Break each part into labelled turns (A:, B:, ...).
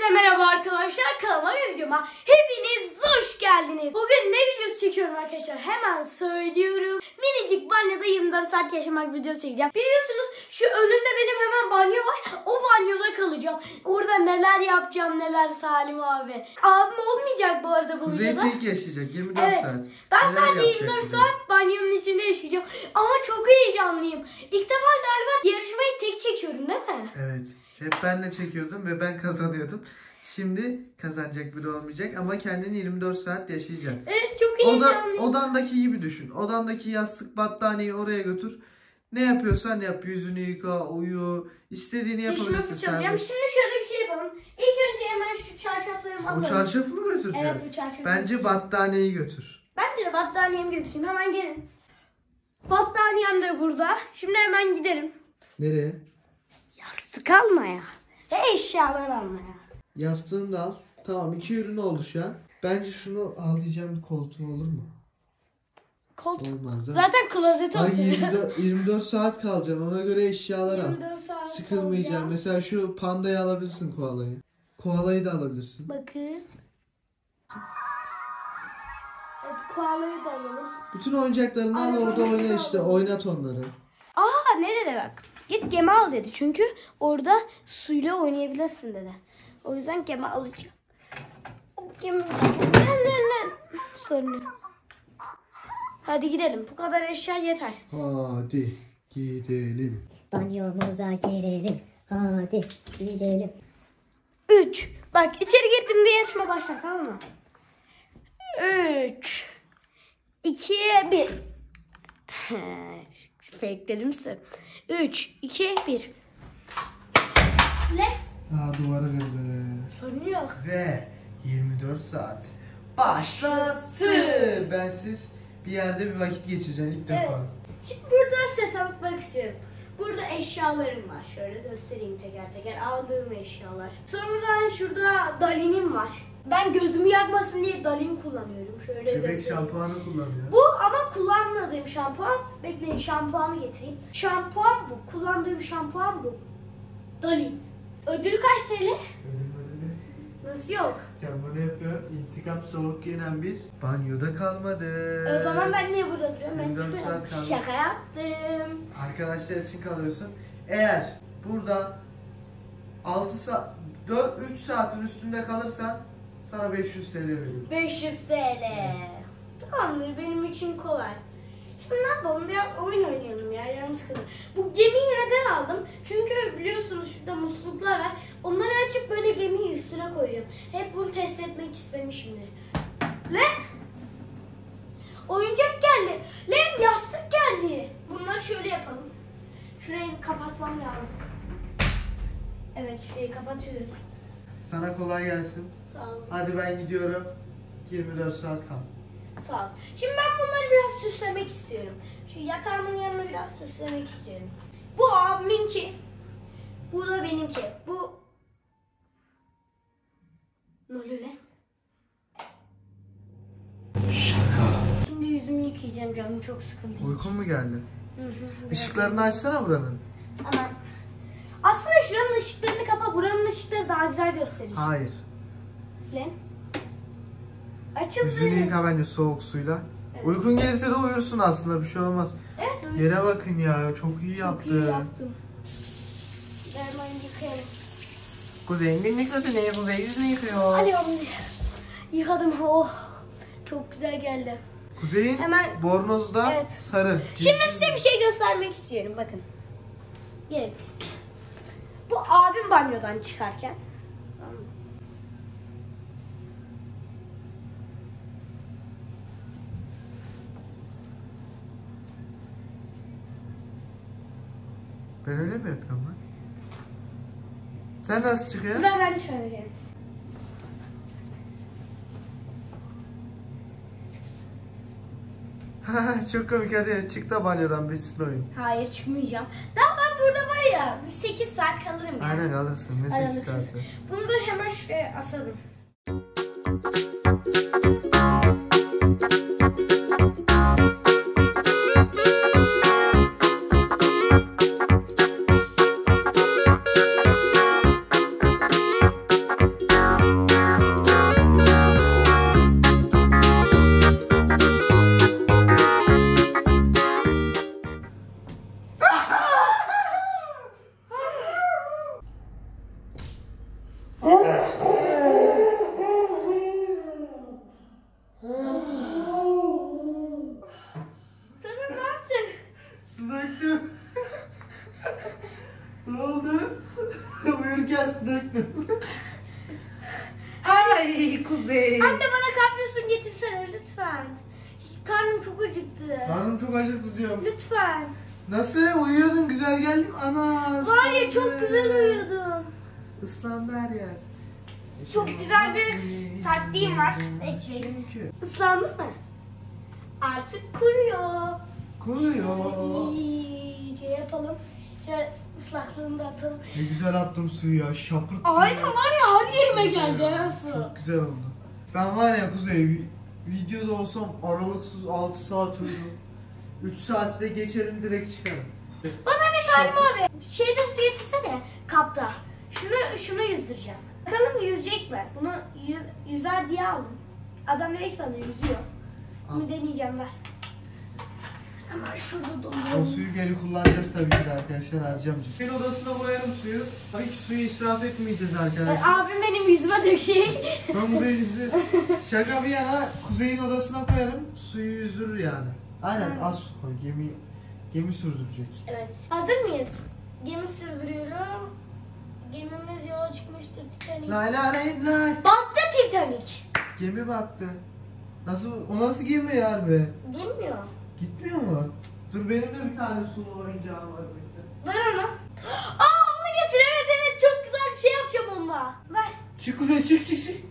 A: Hepinize merhaba arkadaşlar, kanalıma ve videoma hepiniz hoş geldiniz. Bugün ne videosu çekiyorum arkadaşlar, hemen söylüyorum. Minicik banyoda 24 saat yaşamak videosu çekeceğim. Biliyorsunuz şu önümde benim hemen banyo var, o banyoda kalacağım. Orada neler yapacağım neler Salim abi. Abim olmayacak bu arada bu
B: Kuzey
A: videoda.
B: tek yaşayacak 24
A: Evet,
B: saat.
A: ben
B: Neler
A: sadece
B: yapacak
A: 24
B: Kuzey?
A: saat banyonun içinde yaşayacağım. Ama çok heyecanlıyım. İlk defa galiba yarışmayı tek çekiyorum değil mi?
B: Evet. Hep benle çekiyordum ve ben kazanıyordum. Şimdi kazanacak biri olmayacak ama kendini 24 saat yaşayacak.
A: Evet, çok heyecanlıyım.
B: Odandaki gibi düşün. Odandaki yastık battaniyeyi oraya götür. Ne yapıyorsan yap. Yüzünü yıka, uyu. İstediğini
A: Dişimi
B: yapabilirsin.
A: fırçalayacağım. Şimdi şöyle bir şey yapalım. İlk önce hemen şu çarşaflarımı
B: O
A: alalım.
B: çarşafı mı götüreceksin?
A: Evet, bu çarşafı.
B: Bence battaniyeyi götür.
A: Bence de battaniyemi götüreyim. Hemen gelin. Battaniyem de burada. Şimdi hemen gidelim.
B: Nereye?
A: Yastık almaya. Ve eşyalar almaya.
B: Yastığını da al. Tamam, 2 ürün oldu şu an. Bence şunu al diyeceğim, bir koltuğun olur mu?
A: Koltuk.
B: Olmaz değil mi?
A: Zaten klozete
B: Ay,
A: oturuyor.
B: 24 saat kalacaksın, ona göre eşyalar al.
A: 24 saat
B: Sıkılmayacaksın.
A: kalacağım.
B: Mesela şu pandayı alabilirsin, koalayı. Koalayı da alabilirsin.
A: Bakın. Evet, koalayı da alalım.
B: Bütün oyuncaklarını al, orada oyna işte, oynat onları.
A: Aa, nerede bak. Git gemi al dedi. Çünkü orada suyla oynayabilirsin dedi. O yüzden gemi alacağım. Gemi. Sorun yok. Hadi gidelim. Bu kadar eşya yeter.
B: Hadi gidelim.
C: Banyomuza girelim. Hadi gidelim.
A: 3. Bak, içeri girdim diye yarışma başla, tamam mı? 3 2 1 Fake'ledim size. 3 2 1 Ne?
B: Aa, duvara kırdı.
A: Sorun yok.
B: Ve 24 saat başlasın. Bensiz bir yerde bir vakit geçireceksin ilk defa.
A: Evet. Şimdi burada size tanıtmak istiyorum. Burada eşyalarım var. Şöyle göstereyim teker teker. Aldığım eşyalar. Sonra şurada Dalinim var. Ben gözümü yakmasın diye Dalin kullanıyorum. Şöyle
B: Bebek
A: göstereyim.
B: şampuanı kullanıyor.
A: Bu ama kullanmadığım şampuan. Bekleyin, şampuanı getireyim. Şampuan bu. Kullandığım şampuan bu. Dalin. Ödülü kaç TL? Nasıl yok?
B: Sen bunu yapıyorsun. İntikam soğuk yenen bir banyoda kalmadı.
A: O zaman ben niye burada duruyorum? Ben
B: 24
A: çıkıyorum.
B: saat kaldı.
A: Şaka yaptım.
B: Arkadaşlar için kalıyorsun. Eğer burada 6 saat 3 saatin üstünde kalırsan sana 500 TL veriyorum.
A: 500 TL. Tamamdır, benim için kolay. Şimdi ne yapalım? Biraz oyun oynayalım ya, canım sıkıldı. Bu gemiyi neden aldım? Çünkü biliyorsunuz şurada musluklar var. Onları açıp böyle gemiyi üstüne koyuyorum. Hep bunu test etmek istemişimdir. Lan! Oyuncak geldi. Lan, yastık geldi. Bunları şöyle yapalım. Şurayı kapatmam lazım. Evet, şurayı kapatıyoruz.
B: Sana kolay gelsin.
A: Sağ olun.
B: Hadi ben gidiyorum. 24 saat kal.
A: Sağ ol. Şimdi ben bunları biraz süslemek istiyorum. Şu yatağımın yanına biraz süslemek istiyorum. Bu abiminki. Bu da benimki. Bu... Ne oluyor lan?
B: Şaka.
A: Şimdi yüzümü yıkayacağım, canım çok sıkıldı.
B: Uykun mu geldi?
A: Hı.
B: Işıklarını açsana buranın.
A: Hemen. Aslında şuranın ışıklarını kapa. Buranın ışıkları daha güzel gösterir.
B: Hayır.
A: Lan. Açıldı.
B: Yüzünü yıka bence soğuk suyla.
A: Evet.
B: Uykun gelirse de uyursun aslında, bir şey olmaz.
A: Evet.
B: Yere bakın ya, çok iyi
A: Çok
B: yaptı.
A: iyi yaptım. Hemen yıkayalım.
B: Kuzey'in günlük rutini, Kuzey yüzünü yıkıyor.
A: Hadi oğlum. Yıkadım. Oh. Çok güzel geldi.
B: Kuzey'in
A: Hemen-
B: bornozda
A: Evet.
B: sarı.
A: Şimdi size bir şey göstermek istiyorum. Bakın. Gelin. Bu abim banyodan çıkarken. Tamam mı?
B: Ben öyle mi yapıyorum lan? Sen nasıl
A: Bu
B: çıkıyorsun?
A: da ben çıkarken.
B: Çok komik, hadi çık da banyodan bitsin oyun.
A: Hayır, çıkmayacağım. Daha ben burada var ya 8 saat kalırım ya.
B: Aynen, alırsın, ne 8
A: Aralıksız.
B: saati.
A: Bunu da hemen şuraya asalım. Sen ne yaptın?
B: Su döktüm. Ne oldu? Uyurken su döktüm.
D: Ay Kuzey.
A: Anne bana kapyosun getirsene lütfen. Karnım çok acıktı.
B: Karnım çok acıktı diyorum.
A: Lütfen.
B: Nasıl? Uyuyordun, güzel geldin. Ana
A: Var ya çok
B: ıslandı.
A: güzel uyudum.
B: Islandı her yer.
A: Çok güzel bir taktiğim var. Bekleyin.
B: Çünkü
A: Islandı mı? Artık kuruyor.
B: kuruyor.
A: İyice yapalım. Şöyle ıslaklığını da atalım.
B: Ne güzel attım suyu ya, şapırt.
A: Aynen var ya her yerime geldi ya su.
B: Çok güzel oldu. Ben var ya Kuzey, videoda olsam aralıksız 6 saat uyudum. 3 saatte geçerim, direkt çıkarım.
A: Bana bir Salim abi şeyde su getirsene kapta. Şunu yüzdüreceğim. Bakalım yüzecek mi? Bunu yüzer diye aldım. Adam direkt bana yüzüyor. Bunu deneyeceğim ver. Hemen şurada
B: O
A: dolduruyorum.
B: suyu geri kullanacağız tabii ki de arkadaşlar, harcamayacağız. Bir odasına koyarım suyu. Tabii ki suyu israf etmeyeceğiz arkadaşlar.
A: Abim benim yüzüme dökecek.
B: Ben Kuzey'in yüzü. Şaka bir yana Kuzey'in odasına koyarım, suyu yüzdürür yani. Aynen, az su koy, gemi sürdürecek.
A: Evet. Hazır mıyız? Gemi sürdürüyorum. Gemimiz yola çıkmıştır Titanic.
B: Lay lay lay lay.
A: Battı Titanic.
B: Gemi battı. Nasıl, o nasıl gemi ya be?
A: Durmuyor.
B: Gitmiyor mu? Dur, benim de bir tane sulu oyuncağım var.
A: Ver onu. Aa onu getir. Evet çok güzel bir şey yapacağım onunla. Ver.
B: Çık Kuzey, çık çık çık.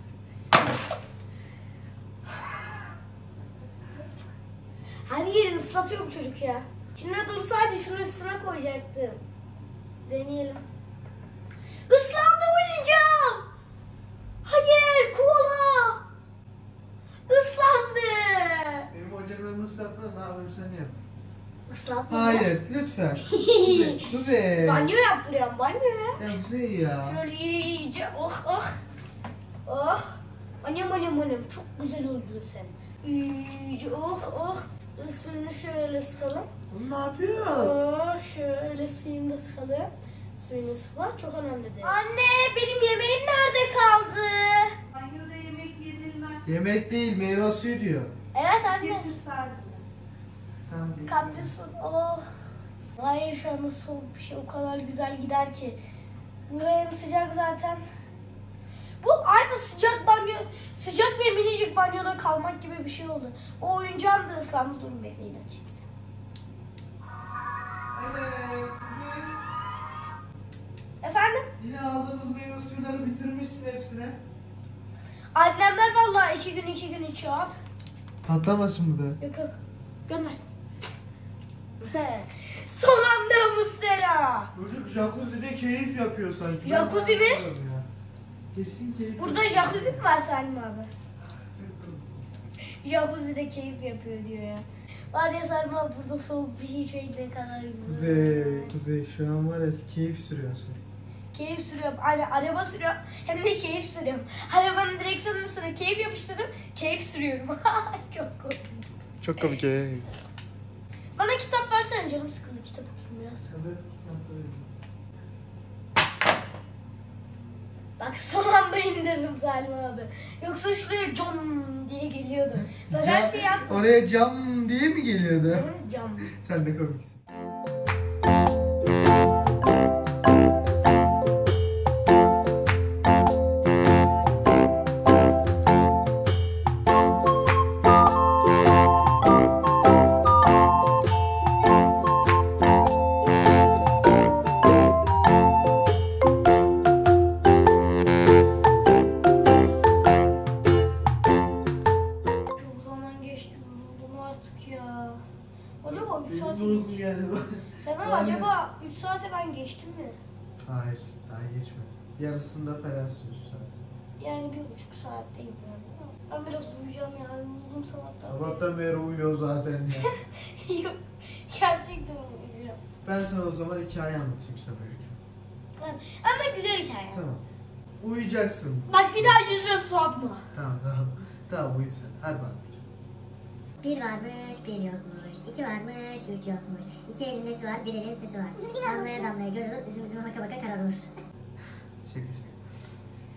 A: Her yeri ıslatıyor bu çocuk ya. İçine dursaydı şunu üstüne koyacaktım. Deneyelim. Islandı oyuncağım. Hayır koala. Islandı.
B: Benim oyuncaklarımı ıslatma, ne yapayım sen yap.
A: Islatma.
B: Hayır, lütfen. Kuzey, Kuzey.
A: Banyo yaptırıyorum banyo ya.
B: Ya Kuzey ya.
A: Şöyle iyice oh. Annem çok güzel oldu sen. İyice oh. Üstünü şöyle sıkalım.
B: Bunu ne yapıyor?
A: Şöyle suyunu da sıkalım. Suyunu sıkmak çok önemlidir. Anne benim yemeğim nerede kaldı?
D: Banyoda yemek yenilmez.
B: Yemek değil, meyve suyu diyor.
A: Evet anne.
D: Getir Salim'e.
B: Tamam.
A: Kaprisın. Oh. Hayır şu anda soğuk bir şey o kadar güzel gider ki. Buraya sıcak zaten. Bu aynı sıcak ve minicik banyoda kalmak gibi bir şey oldu. O oyuncağım da ıslandı. Durun bekleyin açayım size.
B: Evet, Kuzey.
A: Efendim?
B: Yine aldığımız meyve suyları bitirmişsin hepsine.
A: Annemler vallahi 2 gün içiyor at.
B: Patlamasın bu da.
A: Yok. Gönder. Son anda Mustera.
B: Çocuk jacuzzi'de keyif yapıyor sanki.
A: Jacuzzi
B: Ben
A: mi?
B: anlamıyorum ya. Kesin keyif
A: Burada
B: yapıyor.
A: jacuzzi mi var Salim abi? Jacuzzi'de keyif yapıyor diyor ya. Var ya Salim abi burada soğuk bir şey ne kadar güzel.
B: Kuzey şu an var ya, keyif sürüyorsun.
A: Keyif sürüyorum. Araba sürüyorum. Hem de keyif sürüyorum. Arabanın direksiyonunun üstüne keyif yapıştırdım. Keyif sürüyorum. Çok komik.
B: Çok komik ya.
A: Bana kitap versene canım sıkıldı. Kitap okuyayım biraz. Bak son anda indirdim Salim abi. Yoksa şuraya cam diye geliyordu. Bak yap.
B: Oraya cam diye mi geliyordu?
A: Hı, cam.
B: Sen de komiksin.
A: Çok zaman geçti. Bunu artık ya. Acaba 3
B: Benim
A: saat
B: de uykum geldi.
A: Tamam
B: Yani-
A: acaba 3 saate ben geçtim mi?
B: Hayır, daha geçmedi. Yarısında falan sürsün.
A: Yani 1,5 saatteydi. Ben biraz uyuyacağım ya. Yoruldum sabahtan.
B: Sabahtan beri uyuyor zaten ya.
A: Yok. Gerçekten uyuyacağım.
B: Ben sana o zaman hikaye anlatayım sana uyurken.
A: Ama güzel hikaye.
B: Tamam. Uyuyacaksın.
A: Bak bir daha yüzüme su atma.
B: Tamam. Tamam uyu sen. Hadi bak.
C: Bir varmış, bir yokmuş. İki varmış, üç yokmuş. İki elin nesi var, bir elin sesi var. Damlaya damlaya görülür, üzüm üzüme baka baka kararır.
B: Şaka.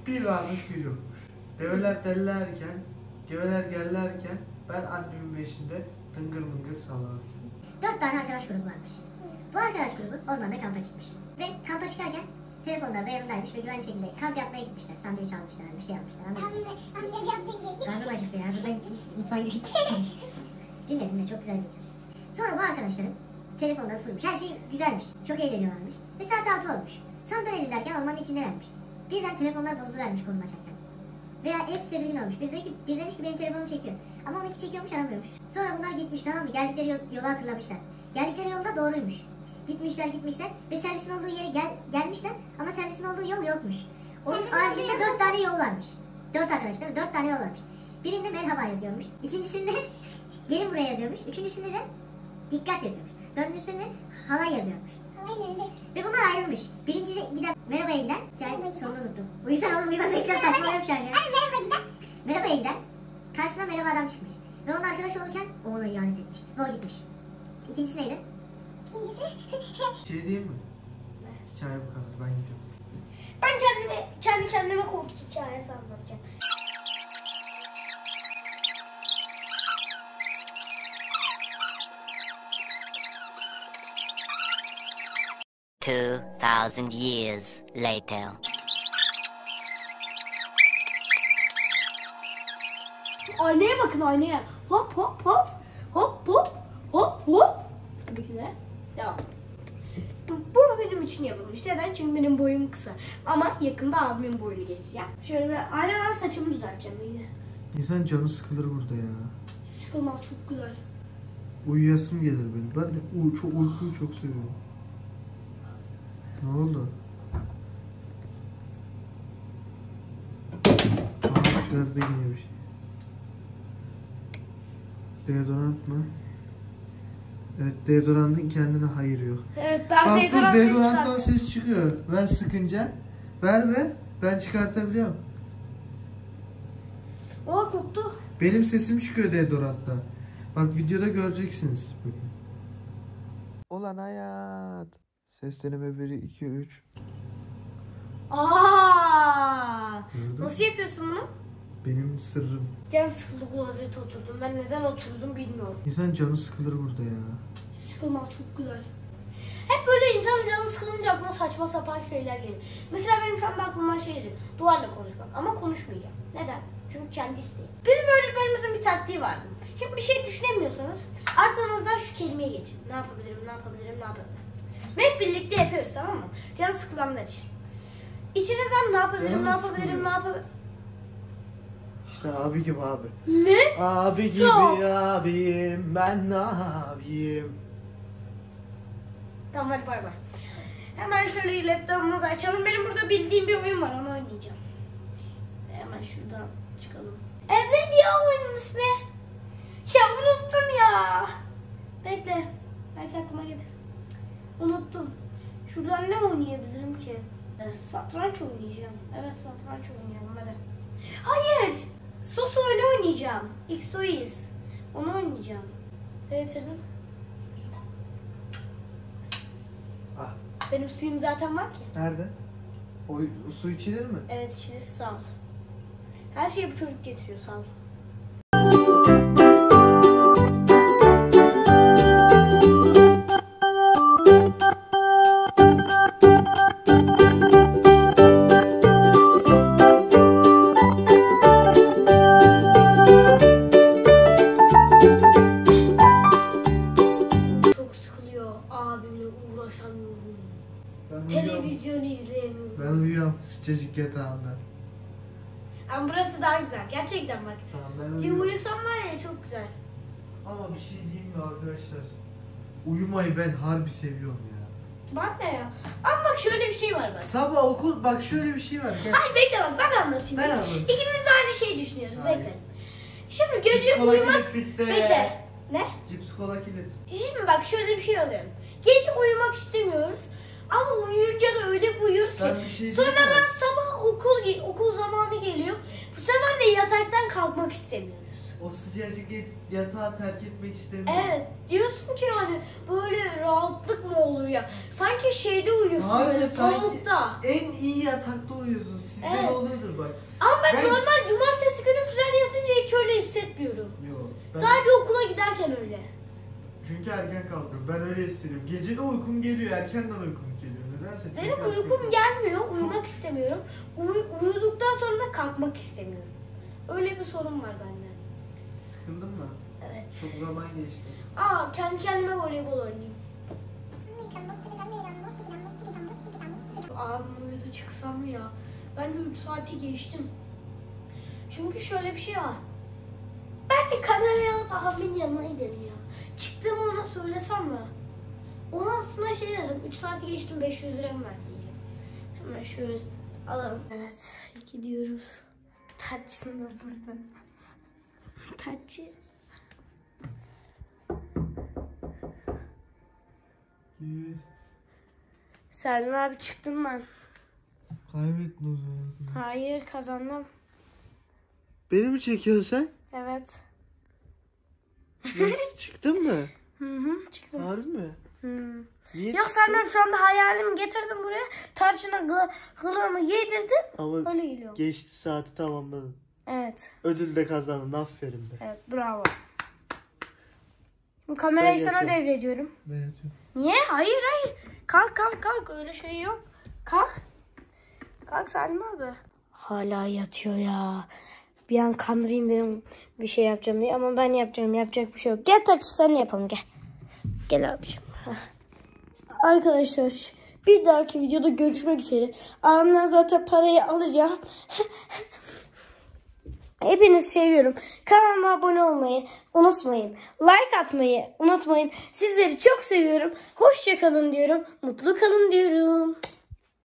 B: Bir varmış bir yokmuş. Develer derlerken, geveler gellerken ben annemin beşinde tıngır mıngır sallardım.
C: 4 tane arkadaş grubu varmış. Bu arkadaş grubu ormanda kampa çıkmış. Ve kampa çıkarken telefonları da yanındaymış ve güvenli şekilde kamp yapmaya gitmişler. Sandviç almışlar, bir şey yapmışlar. Karnım acıktı ya. Ben mutfağa gidip dinle çok güzel bir hikaye. Sonra bu arkadaşların telefonları fullmuş. Her şey güzelmiş. Çok eğleniyorlarmış. Ve saat 6 olmuş. Sandalye dinlerken ormanın içindelermiş. Birden telefonlar bozuluvermiş konum açarken. Veya hepsi tedirgin olmuş. Bir demiş ki benim telefonum çekiyor. Ama onunki çekiyormuş aramıyormuş. Sonra bunlar gitmiş, tamam mı? Geldikleri yolu hatırlamışlar. Geldikleri yolda doğruymuş. Gitmişler ve servisin olduğu yere gelmişler ama servisin olduğu yol yokmuş. Onun haricinde 4 tane yol varmış. 4 arkadaşlar 4 tane yol varmış. Birinde merhaba yazıyormuş. İkincisinde gelin buraya yazıyormuş. Üçüncüsünde de dikkat yazıyormuş. Dördüncüsünde halay yazıyormuş. Ve bunlar ayrılmış. Birincide giden merhabaya giden sonunu unuttum. Bu yüzden oğlum ben bekliyorum, saçmalıyorum şu an ya. Merhabaya giden karşısına merhaba adam çıkmış. Ve onun arkadaş olurken o ona ihanet etmiş. Ve o gitmiş. İkincisi neydi?
B: Şey diyeyim mi? Hikaye bu kadar, ben gidiyorum.
A: Ben kendi kendime korku hikayesi anlatacağım.
E: $2,000 years later.
A: Aynaya bakın, aynaya. Hop hop hop. Hop hop. Hop hop. Tabii ki de. Devam. Bu benim için yapılmış. Neden? Çünkü benim boyum kısa. Ama yakında abimin boyunu geçeceğim. Şöyle bir aynadan saçımı düzelteceğim. İyi.
B: İnsan canı sıkılır burada ya.
A: Sıkılmaz, çok güzel.
B: Uyuyasım gelir benim. Ben de uykuyu çok seviyorum. Ne oldu? Nerede yine bir şey? Deodorant mı? Evet, deodorantın kendine hayır yok.
A: Evet, ben
B: Bak dur, deodoranttan
A: çıkardım.
B: ses çıkıyor. Ver sıkınca. Ver. Ben çıkartabiliyorum.
A: Oha, koktu.
B: Benim sesim çıkıyor deodoranttan. Bak videoda göreceksiniz. Bakın. Olan hayat. Ses deneme 1, 2, 3.
A: Nasıl yapıyorsun bunu?
B: Benim sırrım.
A: Canım sıkıldı, klozete oturdum. Ben neden oturdum bilmiyorum.
B: İnsan canı sıkılır burada ya.
A: Sıkılmaz, çok güzel. Hep böyle insanın canı sıkılınca aklına saçma sapan şeyler gelir. Mesela benim şu anda aklıma şey geliyor. Duvarla konuşmak. Ama konuşmayacağım. Neden? Çünkü kendi isteğim. Bizim öğretmenimizin bir taktiği vardı. Şimdi bir şey düşünemiyorsanız aklınızdan şu kelimeyi geçin. Ne yapabilirim? Ve hep birlikte yapıyoruz, tamam mı? Canı sıkılanlar için. İçinizden ne yapabilirim?
B: İşte abi gibi abi.
A: Ne?
B: Abi gibi
A: Sok.
B: abim, ben ne yapayım?
A: Tamam, hadi bay bay. Hemen şöyle laptopumuzu açalım. Benim burada bildiğim bir oyun var, onu oynayacağım. Hemen şuradan çıkalım. Ne diyor oyunun ismi? Ya unuttum ya. Bekle. Belki aklıma gelir. Unuttum. Şuradan ne oynayabilirim ki? Satranç oynayacağım. Evet, satranç oynayalım hadi. Hayır. Sos oyunu oynayacağım. XOIS. Onu oynayacağım. Evet, dedin.
B: Ah,
A: Benim suyum zaten var ki.
B: nerede? O su içilir mi?
A: Evet, içilir, sağ ol. Her şeyi bu çocuk getiriyor, sağ ol. Çok sıkılıyor, abimle uğraşamıyorum.
B: Ben uyuyorum.
A: Televizyonu izleyemiyorum.
B: Ben uyuyorum sıcacık yatağımda.
A: Ama burası daha güzel. Gerçekten bak.
B: Tamam, ben
A: Bir
B: uyuyorum.
A: uyusam var ya, çok güzel.
B: Ama bir şey diyeyim mi arkadaşlar? Uyumayı ben harbi seviyorum ya.
A: Bak ne ya. Ama bak şöyle bir şey var bak.
B: Sabah okul, bak şöyle bir şey var. Gel.
A: Hayır bekle, bak ben anlatayım.
B: Ben anlatayım.
A: İkimiz de aynı şeyi düşünüyoruz.
B: Hayır.
A: Bekle. Şimdi
B: Cips
A: gece
B: kola
A: uyumak...
B: kilit bitti.
A: Bekle. Ne?
B: Cips kola kilit.
A: Şimdi bak şöyle bir şey oluyor. Gece uyumak istemiyoruz. Ama uyuyunca da öyle bir uyuyoruz ki.
B: Ben bir şey diyeyim
A: Sonradan
B: mi?
A: sabah okul zamanı geliyor. Bu sefer de yataktan kalkmak istemiyoruz.
B: O sıcacık yatağı terk etmek istemiyorum.
A: Evet. Diyorsun ki yani böyle rahatlık mı olur ya? Sanki şeyde uyuyorsun,
B: Harbi
A: böyle
B: sanki
A: pamukta.
B: en iyi yatakta uyuyorsun. Sizde
A: Evet.
B: de oluyordur. dur bak.
A: Ama ben normal cumartesi günü falan yatınca hiç öyle hissetmiyorum.
B: Yok.
A: Sadece okula giderken öyle.
B: Çünkü erken kalkıyorum. Ben öyle hissediyorum. Gece de uykum geliyor. Erkenden uykum geliyor. Nedense. Çünkü
A: Benim
B: erken
A: uykum
B: kalkıyorum.
A: gelmiyor. Uyumak istemiyorum. Uyuduktan sonra da kalkmak istemiyorum. Öyle bir sorun var bende.
B: Sıkıldın mı?
A: Evet.
B: Çok zaman geçti.
A: Kendi kendime voleybol oynayayım. Abim uyudu çıksam mı ya? Bence 3 saati geçtim. Çünkü şöyle bir şey var. Ben de kamerayı alıp abimin yanına gidelim ya. Çıktığımı ona söylesem mi? Ona aslında şey dedim. 3 saati geçtim 500 lira mı ver diyeceğim. Hemen şöyle alalım. Evet gidiyoruz. Taçın da burada. Taçı.
B: Gir.
A: Selim abi çıktım ben.
B: Kaybettin o zaman.
A: Hayır kazandım.
B: Beni mi çekiyorsun sen?
A: Evet.
B: Nasıl çıktın mı?
A: Çıktım.
B: Harbi mi? Niye
A: Yok senden şu anda hayalimi getirdim buraya. Tarçına kılığımı yedirdim.
B: Ama
A: Öyle geliyorum.
B: geçti saati tamamladın.
A: Evet.
B: Ödül de kazandın. Aferin be.
A: Evet bravo. Şimdi kamerayı
B: Ben
A: sana
B: yatıyorum.
A: devrediyorum.
B: Ben yatıyorum.
A: Niye? Hayır. Kalk. Öyle şey yok. Kalk. Kalk Salim abi. Hala yatıyor ya. Bir an kandırayım dedim bir şey yapacağım diye ama ben yapacağım. Yapacak bir şey yok. Gel Taçı sen yapalım gel. Gel abiciğim. Arkadaşlar bir dahaki videoda görüşmek üzere. Abimden zaten parayı alacağım. Hepinizi seviyorum. Kanalıma abone olmayı unutmayın. Like atmayı unutmayın. Sizleri çok seviyorum. Hoşça kalın diyorum. Mutlu kalın diyorum.